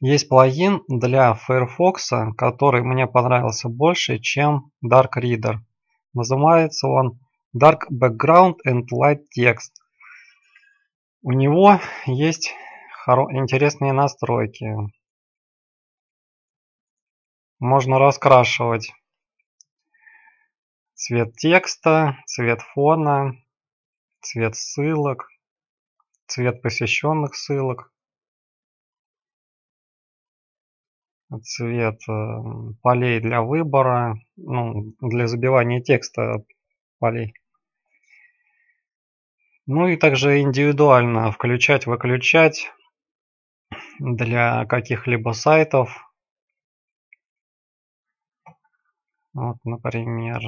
Есть плагин для Firefox, который мне понравился больше, чем Dark Reader. Называется он Dark Background and Light Text. У него есть интересные настройки. Можно раскрашивать цвет текста, цвет фона, цвет ссылок, цвет посещенных ссылок, цвет полей для выбора, для забивания текста полей. Ну и также индивидуально включать-выключать для каких-либо сайтов. Вот, например,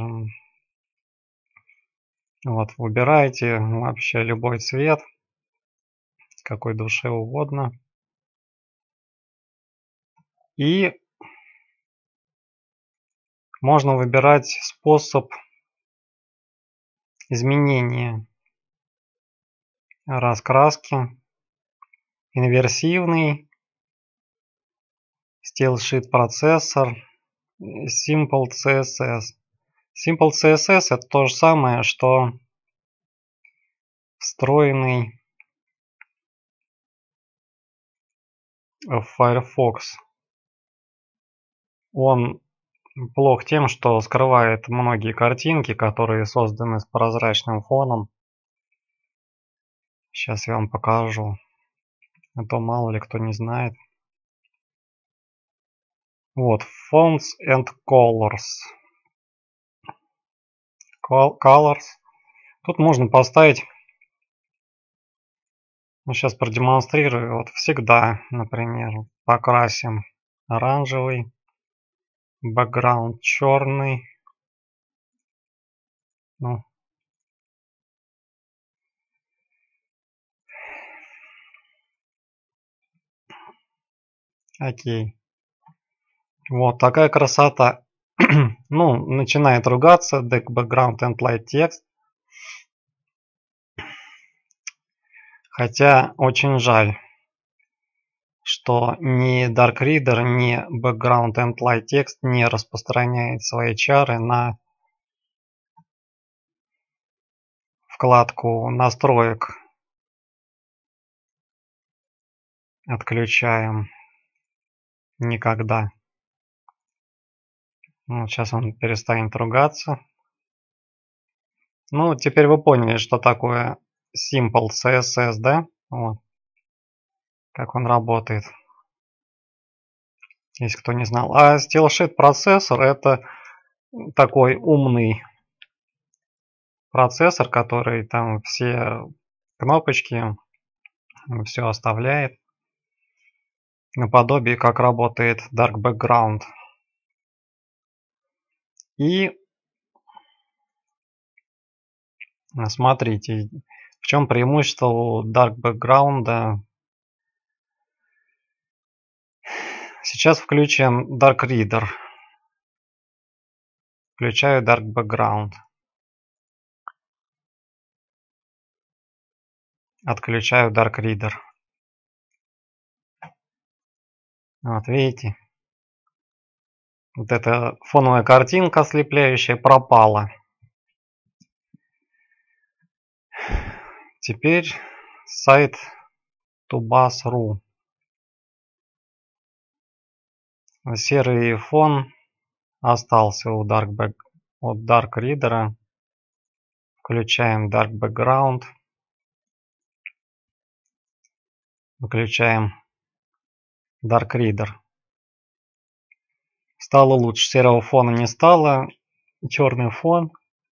вот выбираете вообще любой цвет, какой душе угодно. И можно выбирать способ изменения раскраски. Инверсивный, Style Sheet процессор, Simple CSS. Simple CSS это то же самое, что встроенный в Firefox. Он плох тем, что скрывает многие картинки, которые созданы с прозрачным фоном. Сейчас я вам покажу, а то мало ли кто не знает. Вот, Fonts and Colors. Colors. Тут можно поставить, сейчас продемонстрирую, вот всегда, например, покрасим оранжевый, бэкграунд черный. Окей. Вот такая красота. Начинает ругаться Deck Background and Light Text. Хотя очень жаль, что ни Dark Reader, ни Background and Light Text не распространяет свои чары на вкладку настроек. Отключаем никогда. Сейчас он перестанет ругаться. Теперь вы поняли, что такое Simple CSS, да? Вот. Как он работает. Если кто не знал. А Style Sheet процессор это такой умный процессор, который там все кнопочки, все оставляет. Наподобие как работает Dark Background. И смотрите, в чем преимущество у Dark Background. Сейчас включим Dark Reader. Включаю Dark Background. Отключаю Dark Reader. Вот видите. Вот эта фоновая картинка ослепляющая пропала. Теперь сайт tubas.ru. Серый фон остался у Dark Reader. Включаем Dark Background. Выключаем Dark Reader. Стало лучше. Серого фона не стало. Черный фон.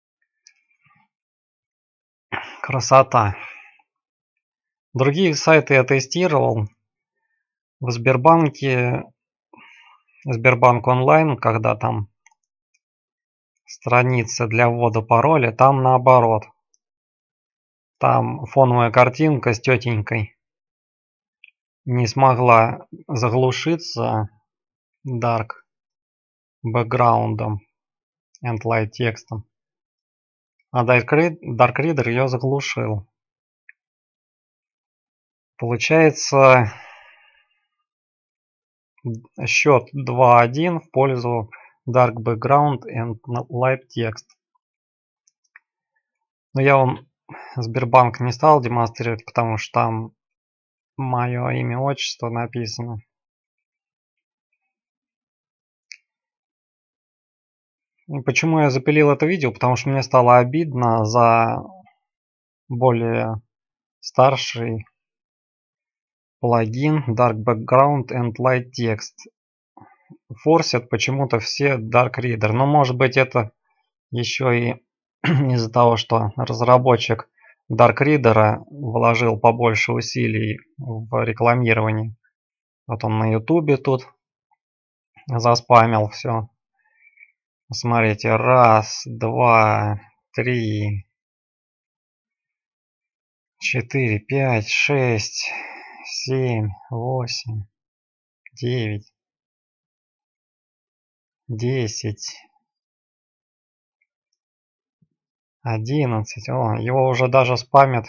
Красота. Другие сайты я тестировал. В Сбербанке, Сбербанк онлайн, когда там страница для ввода пароля, там наоборот. Там фоновая картинка с тетенькой не смогла заглушиться Dark Background and Light текстом. А Dark Reader ее заглушил. Получается, Счет 2-1 в пользу Dark Background and Light Text. Но я вам Сбербанк не стал демонстрировать, потому что там мое имя, отчество написано. И почему я запилил это видео? Потому что мне стало обидно за более старший плагин Dark Background and Light Text. Форсят почему-то все Dark Reader. Но может быть это еще и из-за того, что разработчик Dark Reader вложил побольше усилий в рекламировании. Вот он на YouTube тут заспамил все. Смотрите, 1, 2, 3, 4, 5, 6, 7, 8, 9, 10, 11. О, его уже даже спамят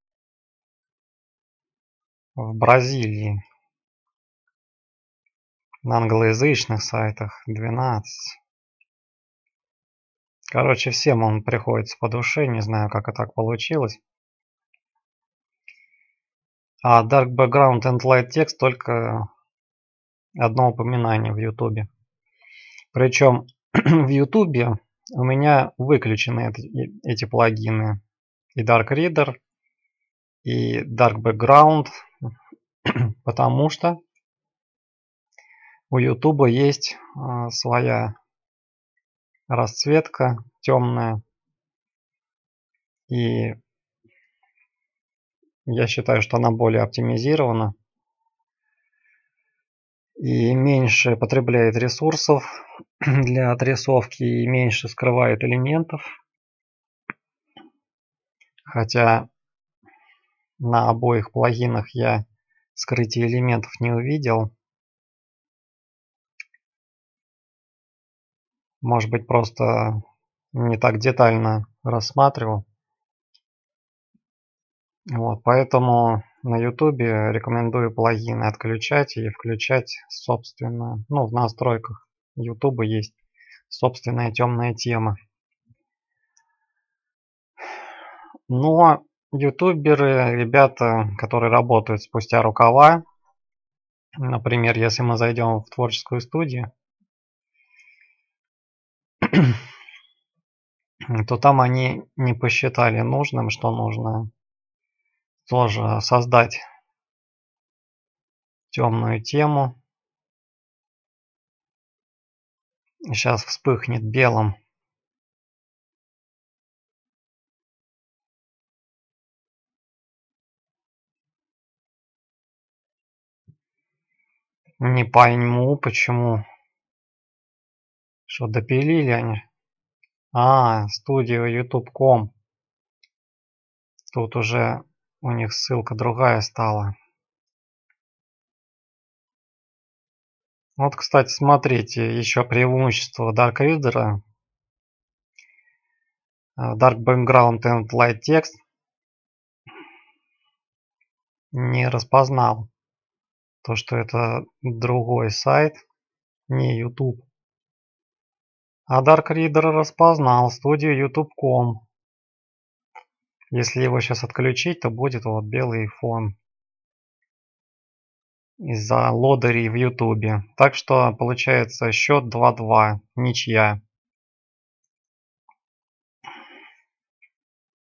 в Бразилии. На англоязычных сайтах 12. Короче, всем он приходится по душе. Не знаю, как это так получилось. А Dark Background and Light Text только одно упоминание в YouTube. Причем в YouTube у меня выключены эти плагины. И Dark Reader, и Dark Background. Потому что у YouTube есть своя расцветка темная. И я считаю, что она более оптимизирована. И меньше потребляет ресурсов для отрисовки и меньше скрывает элементов. Хотя на обоих плагинах я скрытие элементов не увидел. Может быть, просто не так детально рассматривал. Вот, поэтому на YouTube рекомендую плагины отключать и включать собственно. Ну, в настройках YouTube есть собственная темная тема. Но ютуберы, ребята, которые работают спустя рукава, например, если мы зайдем в творческую студию, то там они не посчитали нужным, что нужно тоже создать темную тему. Сейчас вспыхнет белым. Не пойму, почему. Что, допилили они? Студия YouTube.com. Тут уже у них ссылка другая стала. Вот, кстати, смотрите, еще преимущество Dark Reader. Dark Background and Light Text не распознал то, что это другой сайт, не YouTube. А Dark Reader распознал студию YouTube.com. Если его сейчас отключить, то будет вот белый фон из-за лодырей в YouTube. Так что получается счет 2-2, ничья.